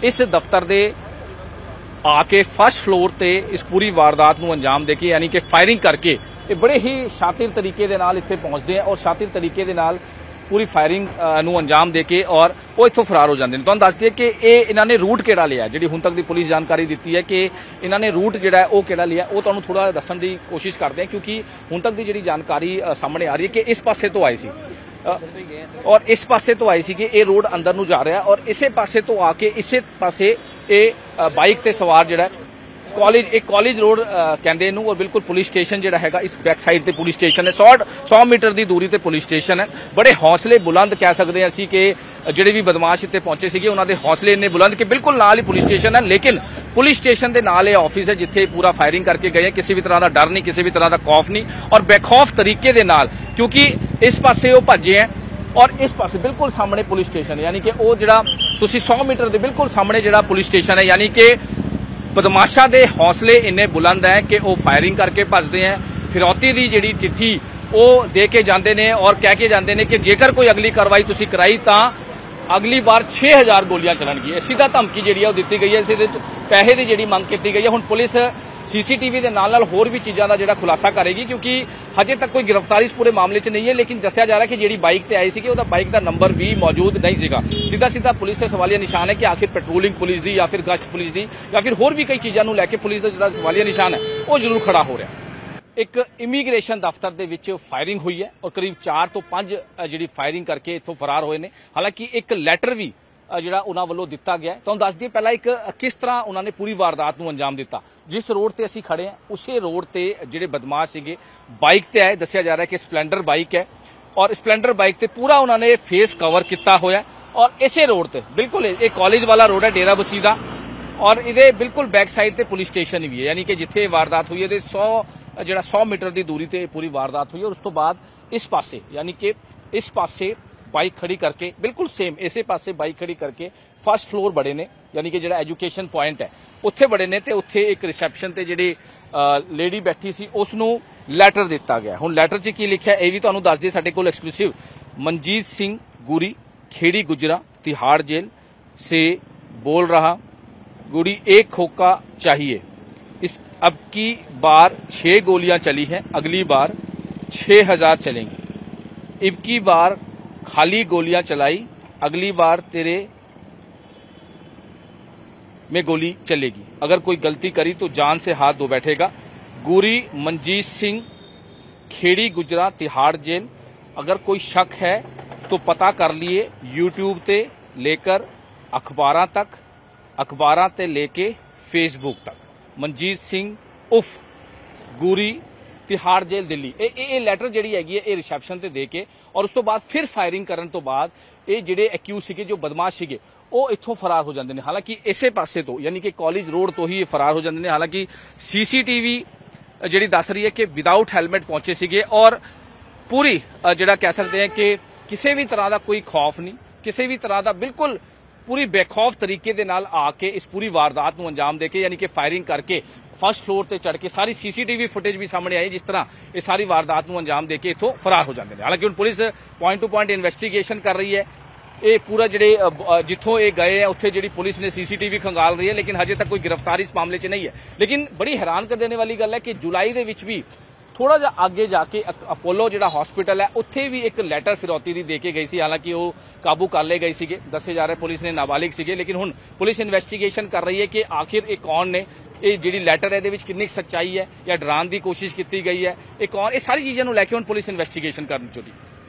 इस दफ्तर के आके फर्स्ट फ्लोर ते इस पूरी वारदात नूं अंजाम देके यानी कि फायरिंग करके ये बड़े ही शातिर तरीके दे नाल इत्थे पहुंचते हैं और शातिर तरीके दे नाल पूरी फायरिंग नूं अंजाम देके और वो इत्थों फरार हो जाते हैं। तुहानूं दस दिए कि इन्हां ने रूट किहड़ा लिया, जिहड़ी हुण तक दी पुलिस जानकारी दी है कि इन्हां ने रूट जिहड़ा है वो किहड़ा लिया, वो तुहानूं थोड़ा दस्सण दी कोशिश करते हैं क्योंकि हुण तक दी जिहड़ी जानकारी सामने आ रही है कि इस पासे तो आए सी और इस पासे तो आई सी कि ये रोड अंदर नूं जा रहा और इसे पासे तो आके इसे पासे ये बाइक ते सवार जिहड़ा कॉलेज एक कॉलेज रोड कहंदे इहनूं और बिल्कुल पुलिस स्टेशन जिहड़ा हैगा इस बैक साइड ते पुलिस स्टेशन है 100 मीटर की दूरी ते पुलिस स्टेशन है। बड़े हौसले बुलंद कह सकते हैं असीं कि जिहड़े भी बदमाश इत्थे पहुंचे सीगे उन्हां दे हौसले इन्ने बुलंद कि बिल्कुल नाल ही पुलिस स्टेशन है, लेकिन पुलिस स्टेशन के नाल ये ऑफिस है जिथे पूरा फायरिंग करके गए, किसी भी तरह का डर नहीं, किसी भी तरह का खौफ नहीं और बेखौफ तरीके दे नाल, क्योंकि इस पासे वो भजे हैं और इस पासे बिल्कुल सामने पुलिस स्टेशन है यानी कि वो जिहड़ा तुसीं 100 मीटर के बिल्कुल सामने जिहड़ा पुलिस स्टेशन है यानी कि बदमाशा के हौसले इन्ने बुलंद हैं कि वह फायरिंग करके भजते हैं। फिरौती की जिहड़ी चिट्ठी वो दे के जाते हैं और कह के जाते हैं कि जेकर कोई अगली कार्रवाई तुसीं कराई तो अगली बार 6000 गोलियां चलणगियां। सीधा धमकी जिहड़ी है दी गई है, इस पैसे की जिहड़ी मंग की गई है। हुण पुलिस सीसीटीवी के नाल होर भी चीज़ों का जिहड़ा खुलासा करेगी क्योंकि हजे तक कोई गिरफ्तारी इस पूरे मामले च नहीं है, लेकिन दस्सिया जा रहा है कि जिहड़ी बाइक ते आई सी उहदा बाइक का नंबर भी मौजूद नहीं सीगा। सीधा सीधा पुलिस ते सवालिया निशान है कि आखिर पेट्रोलिंग पुलिस दी या फिर गश्त पुलिस दी या फिर होर भी कई चीज़ों लैके पुलिस का जिहड़ा सवालिया निशान है वो जरूर खड़ा हो रहा है। एक इमीग्रेशन दफ्तर दे विच फायरिंग हुई है और करीब 4 ਤੋਂ 5 जिहड़ी फायरिंग करके इत्थों फरार होए ने। हालांकि एक लैटर भी जिहड़ा उन्हां वल्लों दिता गया। तुहानूं दस दईए पहला एक किस तरह उन्होंने पूरी वारदात नूं अंजाम दिता। जिस रोड ते असीं खड़े हैं उसे रोड ते जिहड़े बदमाश सीगे बाइक ते आए, दस्सिया जा रहा है कि स्पलैंडर बाइक है और स्पलैंडर बाइक ते पूरा उन्होंने फेस कवर किया होया और इसे रोड ते बिल्कुल एक कॉलेज वाला रोड है डेरा बस्सी दा और इहदे बिल्कुल बैक साइड ते पुलिस स्टेशन भी है यानी कि जिथे वारदात हुई है 100 मीटर की दूरी ते पूरी वारदात हुई और उस तो बाद इस पासे यानी कि इस पासे बाइक खड़ी करके बिल्कुल सेम इसे पासे बाइक खड़ी करके फर्स्ट फ्लोर बड़े ने यानी कि जिहड़ा एजुकेशन पॉइंट है उत्थे बड़े ने ते उत्थे एक रिसैप्शन ते जिहड़ी लेडी बैठी सी उसनूं लैटर दिता गया। हुण लैटर च की लिखिआ ये भी तुहानूं दस दईए साडे कोल एक्सक्लूसिव। मनजीत सिंह गुरी खेड़ी गुजरा तिहाड़ जेल से बोल रहा, गुरी एक खोखा चाहिए, इस अब की बार 6 गोलियां चली हैं, अगली बार 6000 चलेंगी, अब की बार खाली गोलियां चलाई, अगली बार तेरे में गोली चलेगी, अगर कोई गलती करी तो जान से हाथ धो बैठेगा। गुरी मनजीत सिंह खेड़ी गुजरा तिहाड़ जेल। अगर कोई शक है तो पता कर लिए यूट्यूब ते लेकर अखबारां तक, अखबारां ते लेके फेसबुक तक। मनजीत सिंह उफ गुरी तिहाड़ जेल दिल्ली। ये लैटर जिहड़ी हैगी है रिसैप्शन ते दे के और उस तो बाद फिर फायरिंग करन तो बाद ये जिहड़े एक्यूज सीगे जो बदमाश सीगे वो इत्थों फरार हो जाते हैं। हालांकि इसे पासे तो यानी कि कॉलेज रोड तो ही फरार हो जाते हैं। हालांकि सीसीटीवी जिहड़ी दस रही है कि विदाउट हैलमेट पहुंचे सीगे और पूरी जिहड़ा कह सकते हैं कि किसी भी तरह का कोई खौफ नहीं, किसी भी तरह का बिल्कुल पूरी बेखौफ तरीके दे नाल आके इस पूरी वारदात नूं अंजाम देके यानी कि फायरिंग करके फर्स्ट फ्लोर ते चढ़ के सारी सीसीटीवी फुटेज भी सामने आई जिस तरह ये सारी वारदात नूं अंजाम देके इत्थों फरार हो जाते हैं। हालांकि हुण police point to point investigation कर रही है। ये पूरा जिहड़े जिथों ये गए हैं उत्थे जिहड़ी पुलिस ने सीसीटीवी खंगाल रही है, लेकिन हजे तक कोई गिरफ्तारी इस मामले च नहीं है। लेकिन बड़ी हैरान कर देने वाली गल है कि जुलाई दे विच भी थोड़ा जा आगे जाके अपोलो जिहड़ा हॉस्पिटल है उत्थे भी एक लैटर फिरौती दी दे के गई सी। हालांकि वो काबू कर ले गए सीगे, दसे जा रहे पुलिस ने नाबालिग सीगे, लेकिन हुण पुलिस इन्वेस्टिगेशन कर रही है कि आखिर ये कौन ने, ये जिहड़ी लैटर है इहदे विच कितनी सच्चाई है या डराने की कोशिश की गई है, ये कौन, ये सारी चीज़ों को लैके हुण पुलिस इन्वेस्टिगेशन करनी चाहिए।